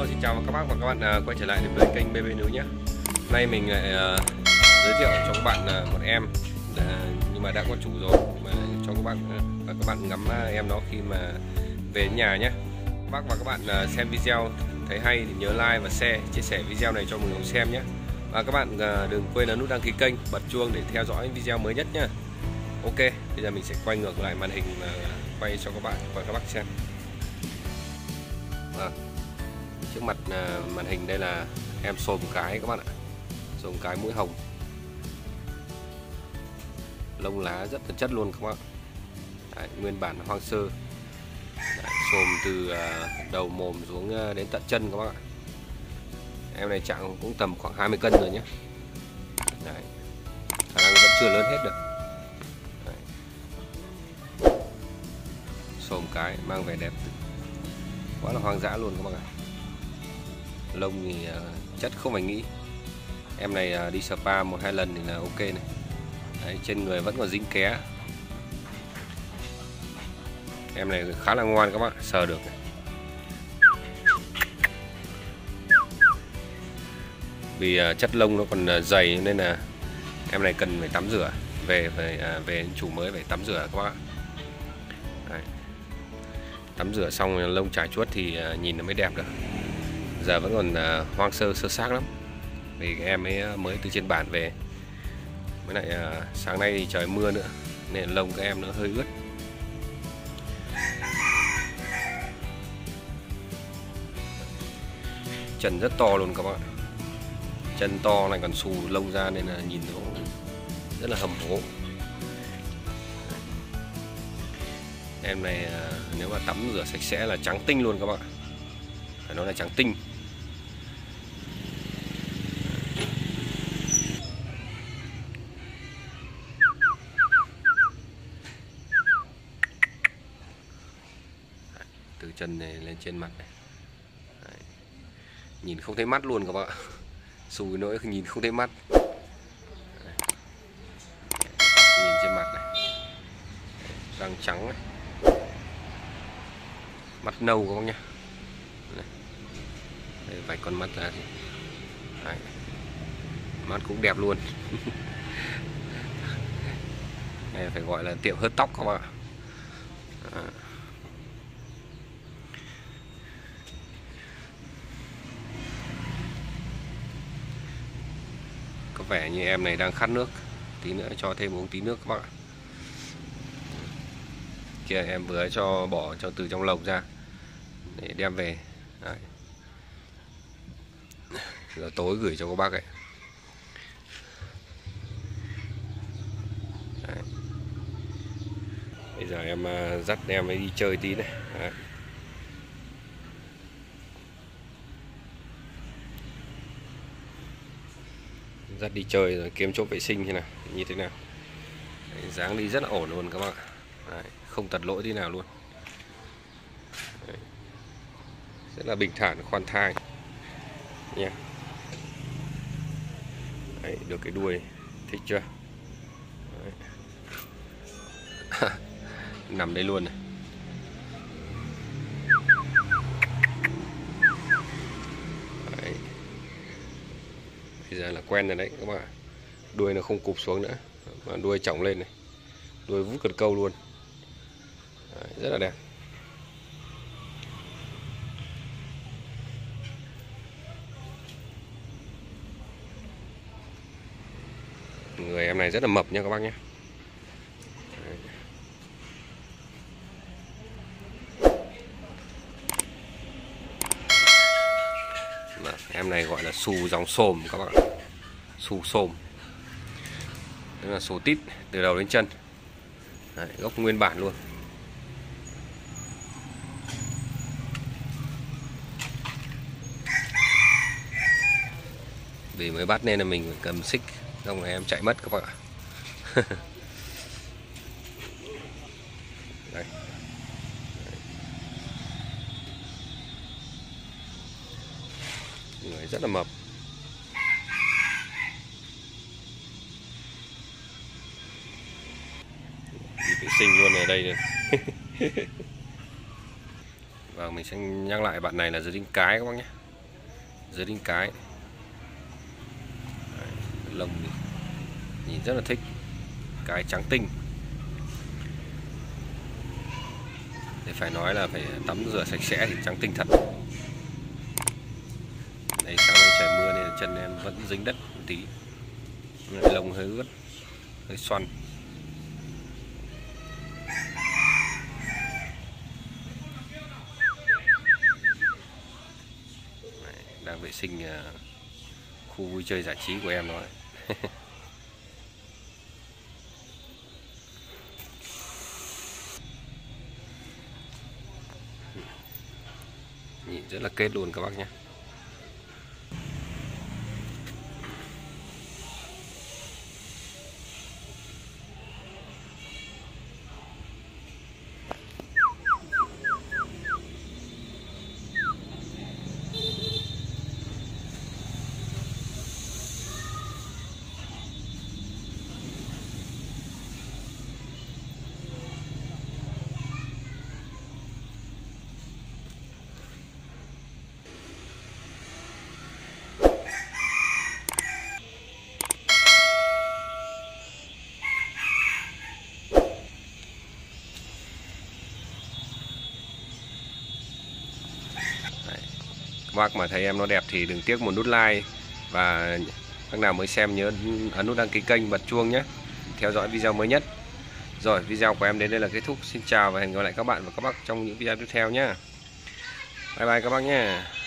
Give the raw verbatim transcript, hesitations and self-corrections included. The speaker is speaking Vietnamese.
xin chào các bác và các bạn uh, quay trở lại với kênh bê bê Núi nhé. Hôm nay mình lại uh, giới thiệu cho các bạn uh, một em uh, nhưng mà đã có chủ rồi, mà cho các bạn uh, và các bạn ngắm uh, em nó khi mà về nhà nhé. Các bác và các bạn uh, xem video thấy hay thì nhớ like và share, chia sẻ video này cho mọi người xem nhé. Và các bạn uh, đừng quên ấn nút đăng ký kênh, bật chuông để theo dõi video mới nhất nhé. Ok, bây giờ mình sẽ quay ngược lại màn hình và quay cho các bạn và các bác xem. À, trước mặt uh, màn hình đây là em xồm cái các bạn ạ, xồm cái mũi hồng, lông lá rất là chất luôn các bạn. Đấy, nguyên bản hoang sơ. Đấy, xồm từ uh, đầu mồm xuống uh, đến tận chân các bạn ạ. Em này trạng cũng tầm khoảng hai mươi cân rồi nhé. Đấy, khả năng vẫn chưa lớn hết được. Đấy, xồm cái mang vẻ đẹp quá là hoang dã luôn các bạn ạ. Lông thì uh, chất không phải nghĩ. Em này uh, đi spa một hai lần thì là ok này. Đấy, trên người vẫn còn dính ké. Em này khá là ngoan các bạn, sờ được này. Vì uh, chất lông nó còn uh, dày nên là em này cần phải tắm rửa. Về phải uh, về chủ mới phải tắm rửa các bạn. Đấy. Tắm rửa xong lông trải chuốt thì uh, nhìn nó mới đẹp được. Giờ vẫn còn uh, hoang sơ sơ xác lắm. Vì em ấy mới từ trên bản về. Với lại uh, sáng nay thì trời mưa nữa nên lông các em nó hơi ướt. Chân rất to luôn các bạn. Chân to này còn xù lông ra nên là nhìn nó rất là hầm hố. Em này uh, nếu mà tắm rửa sạch sẽ là trắng tinh luôn các bạn. Phải nói là trắng tinh. Đấy, từ chân này lên trên mặt này. Đấy, nhìn không thấy mắt luôn các bạn. Xùi nỗi nhìn không thấy mắt. Đấy, nhìn trên mặt này. Răng trắng này. Mắt nâu các bác nhá. Đây, vạch con mắt ra thì đấy, mắt cũng đẹp luôn. Này phải gọi là tiệm hớt tóc các bạn. À. Có vẻ như em này đang khát nước, tí nữa cho thêm uống tí nước các bạn. Kia em vừa cho bỏ cho từ trong lồng ra để đem về. Đấy. Giờ tối gửi cho các bác ấy. Đấy. Bây giờ em dắt em ấy đi chơi tí này. Đấy. Dắt đi chơi rồi kiếm chỗ vệ sinh thế nào, như thế nào. Đấy, dáng đi rất là ổn luôn các bạn. Đấy, không tật lỗi tí nào luôn. Đấy. Rất là bình thản, khoan thai nha. Đấy, được cái đuôi thích chưa? Đấy. Nằm đây luôn này. Đấy. Bây giờ là quen rồi đấy các bạn. Đuôi nó không cụp xuống nữa mà đuôi chỏng lên này. Đuôi vút cần câu luôn. Đấy, rất là đẹp. Người em này rất là mập nha các bác nhé. Đấy. Em này gọi là xù dòng xồm các bạn. Xù xồm. Tức là xù tít từ đầu đến chân. Đấy, gốc nguyên bản luôn. Vì mới bắt nên là mình phải cầm xích, không là em chạy mất các bạn ạ. Đây. Người rất là mập. Đi vệ sinh luôn ở đây. Và mình sẽ nhắc lại bạn này là giới tính cái các bác nhé. dưới đinh cái. Đấy, lông nhìn rất là thích, cái trắng tinh. Thì phải nói là phải tắm rửa sạch sẽ thì trắng tinh thật. Đây, sáng nay trời mưa nên chân em vẫn dính đất một tí, lông hơi ướt, hơi xoăn. Đấy, đang vệ sinh khu vui chơi giải trí của em rồi. Nhìn rất là kết luôn các bác nhé. Bác mà thấy em nó đẹp thì đừng tiếc một nút like, và các nào mới xem nhớ ấn nút đăng ký kênh, bật chuông nhé, theo dõi video mới nhất. Rồi, video của em đến đây là kết thúc. Xin chào và hẹn gặp lại các bạn và các bác trong những video tiếp theo nhé. Bye bye các bác nhé.